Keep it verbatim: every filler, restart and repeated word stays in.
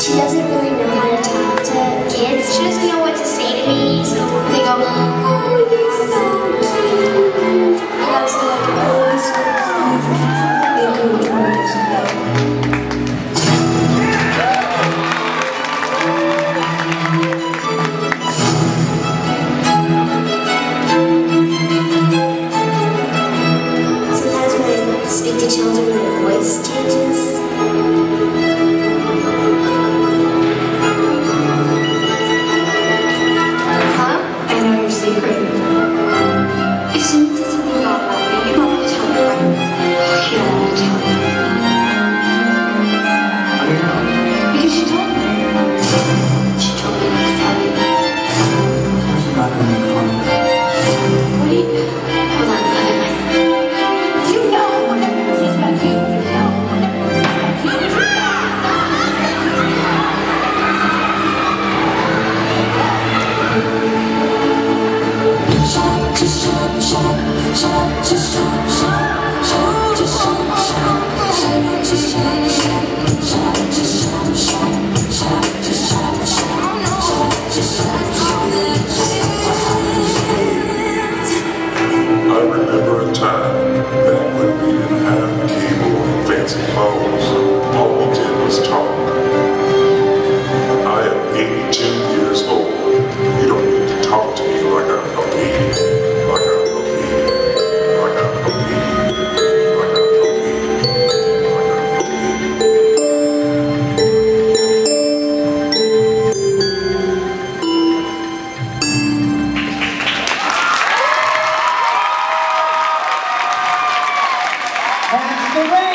she doesn't really know how to talk to kids. She doesn't know what to say to me, so they go, oh, you're so cute. And I was like, oh, you're so cute. They moved twenty years ago. Speak to children, their voice changes. Huh? I know your secret. As soon as something about me, you don't have to tell me, right? You don't want to tell me. Oh, no. Because she told me. She told me not to tell you. She's not going to make fun of me. What do you... Hold on, let me... You know when everyone's suspect you. You know when everyone's suspect you. Shut, just shut, shut, shut, just shut, shut, shut, just shut, shut, just shut, shut, just shut, shut, shut, just shut, shut, just shut, I remember a time back when we didn't have cable and fancy phones. All we did was talk. I am eighty-two years old. You don't need to talk to me like I'm a baby. Like I'm a baby. Like I'm a baby. Like I'm a baby. Like I'm a That's the way.